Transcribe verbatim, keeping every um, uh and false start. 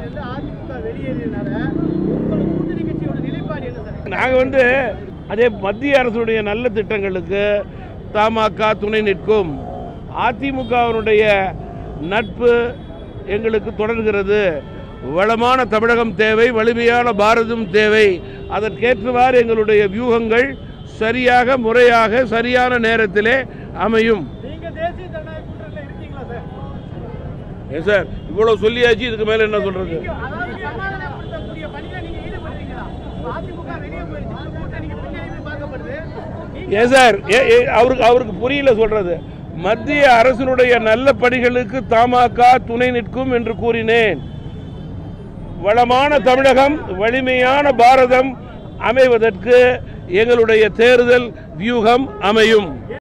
நாங்க வந்து அதே மத்திய அரசுடைய நல்ல திட்டங்களுக்கு தமாக துணை நிற்கும். அதிமுகவினுடைய நட்பு எங்களுக்கு தொடர்கிறது. வளமான தமிழகம் தேவை, வலிமையான பாரதம் தேவை. அதற்கேற்றவாறு எங்களுடைய வியூகங்கள் சரியாக முறையாக சரியான நேரத்திலே அமையும். சார் இவ்வளவு சொல்லியாச்சு, இதுக்கு மேல என்ன சொல்றது? ஏன் சார் அவருக்கு அவருக்கு புரியல சொல்றது? மத்திய அரசினுடைய நல்ல பணிகளுக்கு தமாக துணை நிற்கும் என்று கூறினேன். வளமான தமிழகம், வலிமையான பாரதம் அமைவதற்கு எங்களுடைய தேர்தல் வியூகம் அமையும்.